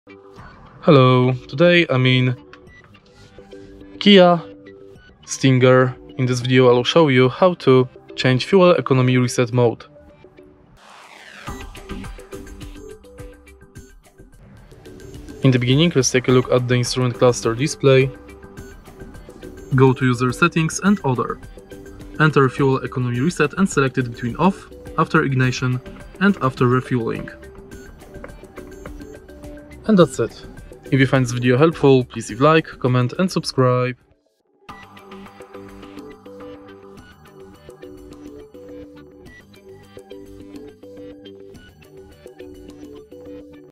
Hello, today I'm in Kia Stinger. In this video I will show you how to change fuel economy reset mode. In the beginning, let's take a look at the instrument cluster display. Go to user settings and other. Enter fuel economy reset and select it between off, after ignition and after refueling. And that's it. If you find this video helpful, please leave a like, comment and subscribe.